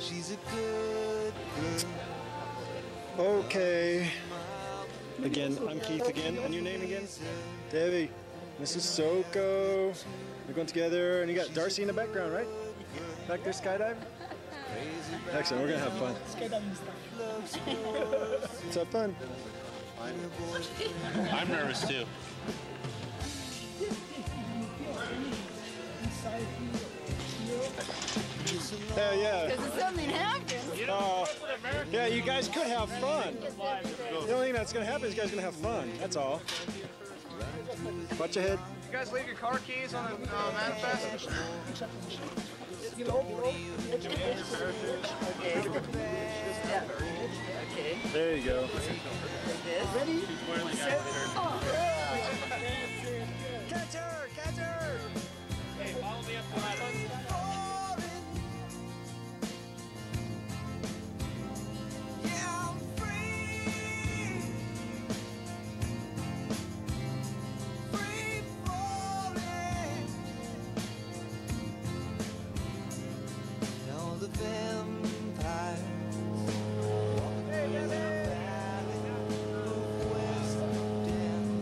She's a good girl. Okay. Again, I'm Keith again. And your name again? Debbie. This is Soko. We're going together, and you got Darcy in the background, right? Back there skydiving? Excellent, we're gonna have fun. Skydiving stuff. Let's have fun. I'm nervous too. Hell yeah. Because if something happens. Yeah, you guys could have fun. The only thing that's gonna happen is you guys are gonna have fun. That's all. Watch your head. You guys leave your car keys on the manifest? Okay. There you go. Ready? Catch her! Catch her! Hey, follow me up the ladder. The vampires walking around the valley of West End.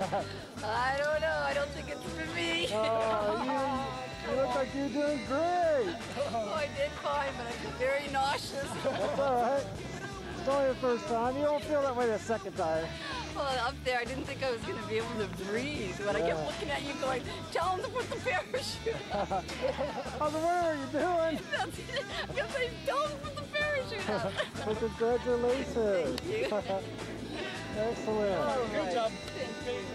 I don't know. I don't think it's for me. You look like you're doing great. Oh, I did fine, but I'm very nauseous. That's all right. It's only the first time. You won't feel that way the second time. Well, up there, I didn't think I was going to be able to breathe. When I kept looking at you going, tell them to put the parachute on. How's the what are you doing? That's it. I'm going to say, tell them to put the parachute on. Well, congratulations. Thank you. Excellent. All right. Good job. Thank you.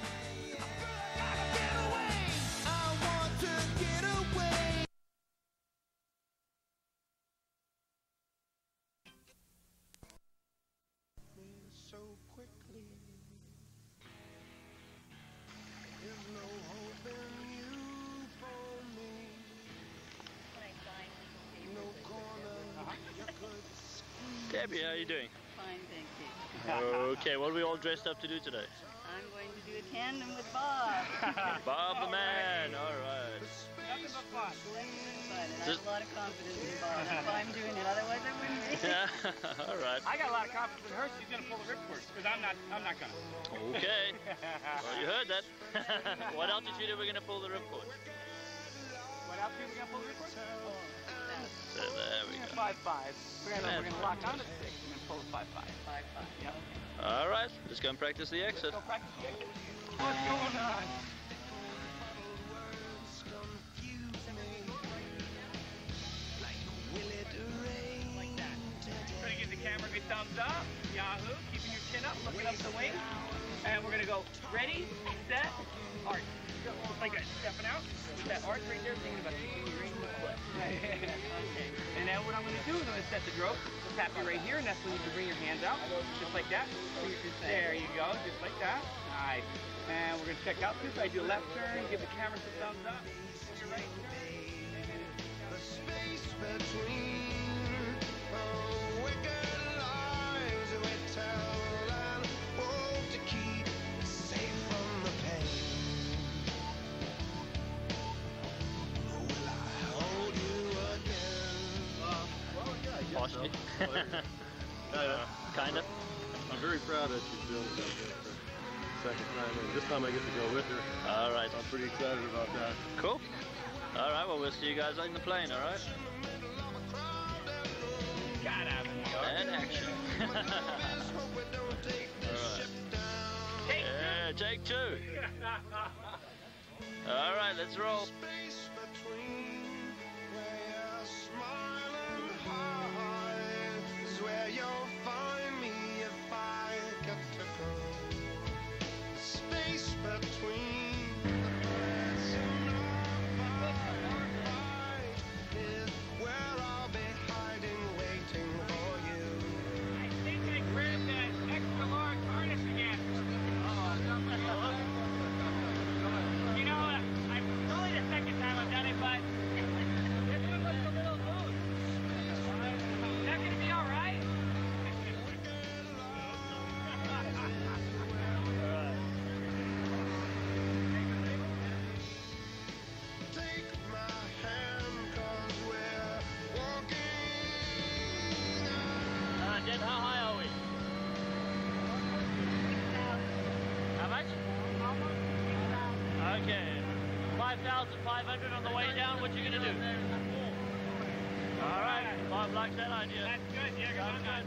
So quickly, there's no hope in you for me. No corner you could squeeze. Debbie, how are you doing? Fine, thank you. Okay, what are we all dressed up to do today? I'm going to do a tandem with Bob. Bob the man, all right. Nothing but fun. But I have a lot of confidence in Bob. That's why I'm doing it. Otherwise, I wouldn't be. All right. I got a lot of confidence in her. She's gonna pull the ripcord because I'm not gonna. Okay. Well, you heard that. What altitude are we going to pull the ripcord? What else are we gonna pull the ripcord? So there we go. 5.5. We're gonna lock on to 6 and then pull the 5.5. 5'5". Yep. All right, let's go and practice the exit. Go practice the exit. What's going on? Gonna give the camera a good thumbs up. Yahoo! Keeping your chin up, looking up the wing. And we're gonna go ready, set, arch. Just like that, stepping out with that arch right there, thinking about the ring the foot. Okay. And then what I'm gonna do is I'm gonna set the rope, tap you right here, and that's when you can bring your hands out, just like that. There you go, just like that. Nice. And we're gonna check out this. I do a left turn, give the camera some thumbs up. Your right turn. The space between wicked lies we tell and hope to keep safe from the pain. Will I hold you again? Partially. Kind of. I'm very proud that she's doing it like that for the second time, and this time I get to go with her. All right. I'm pretty excited about that. Cool. All right, well, we'll see you guys in the plane, all right? And action. All right. Yeah, take two. All right, let's roll. Space between where you're smiling high is where you'll find me if I get to go. Space between the press and our fight is where I'll be hiding, waiting for you. I think I grabbed that extra large harness again. You know, it's only the second time I've done it, but this one looks a little loose. Is that going to be all right? Take my hand, 'cause we're walking Jen, how high are we? How much? Okay. 5,500 on the way down. What you gonna do? All right. Bob likes that idea. That's good, yeah. Sounds good.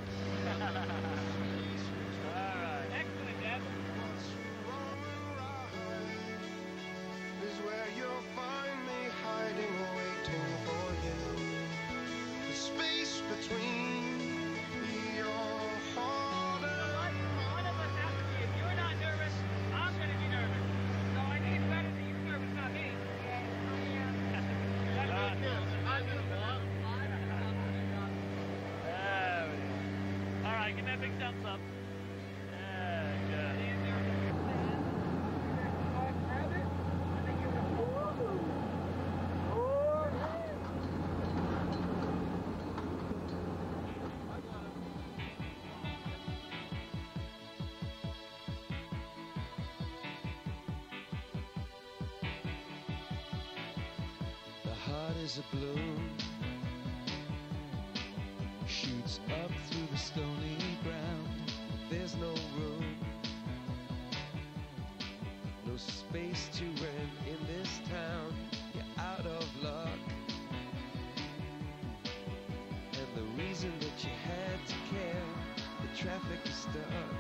All right. Excellent, Deb. is where you'll find me hiding, waiting for you. The space between your heart and One of us has to be. If you're not nervous, I'm going to be nervous. So I think it's better that you're nervous, not me. That's good. All right, give me a big thumbs up. Yeah, good. the heart is a balloon, shoots up through the stony ground. There's no room place to rent in this town. You're out of luck. And the reason that you had to care, the traffic is stuck.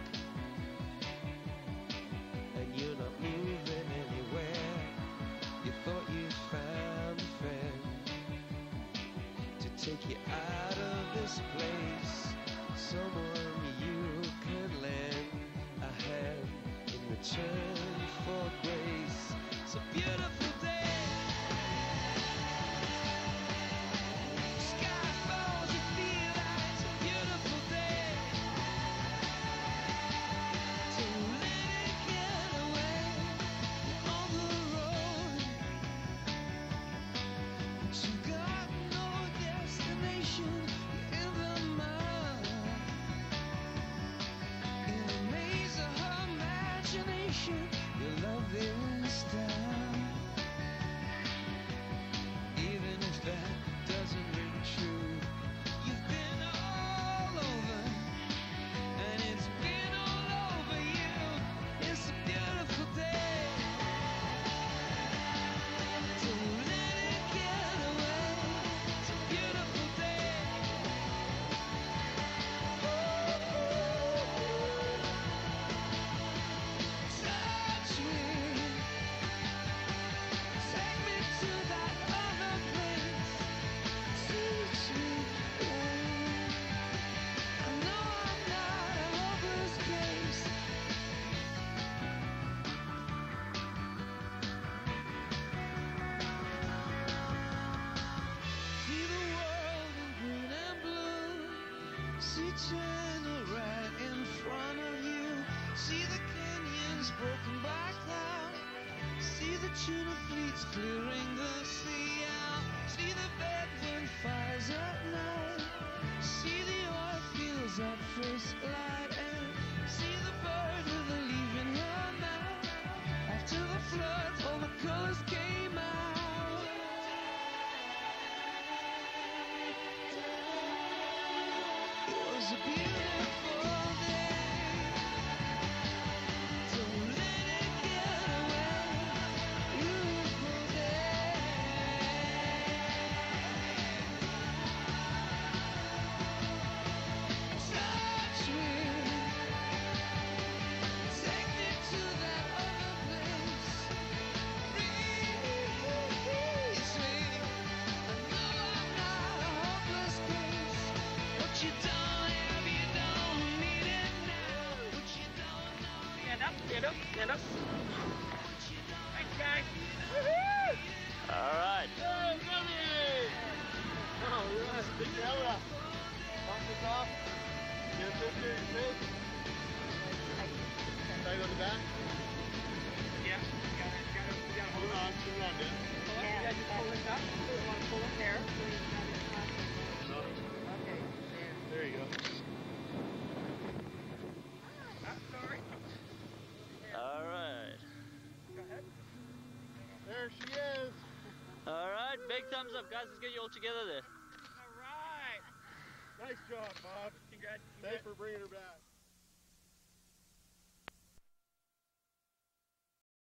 And you're not moving anywhere. You thought you found a friend to take you out of this place. Someone you can lend a hand in return for grace. It's a beautiful day. Sky falls, you feel that it's a beautiful day. So let it get away on the road. You got no destination in the mind. In the maze of her imagination, your love is down. Even if that doesn't ring true, you've been all over, and it's been all over you. It's a beautiful day. So let it get away. It's a beautiful day. Touch me. Take me to that other place. Teach me. I know I'm not a hopeless case. See the world in green and blue. See China right in front of you. See the canyons broken by cloud. See the tuna fleets clearing the sea out. See the bedroom fires at night. See the oil fields at first light. And see the bird with a leaf in her mouth. After the flood, all the colors came out. It was a beautiful day. Don't let it get away. Beautiful day. Touch me. Take me to that other place. Release me. I know I'm not a hopeless case. What you don't have, you don't need it now. What you don't know, Stand up, stand up, stand up. Thanks, guys. All right. Hey, Billy! Oh, yes, big camera. Pump this off. Get a picture of your face. Try to go to the back. Yeah, gotta Hold on, turn it on, dude. Yeah, just pull this up. You want to pull it there? There you go. Sorry. All right. Go ahead. There she is. All right. Big thumbs up, guys. Let's get you all together there. All right. Nice job, Bob. Congrats. Thanks for bringing her back.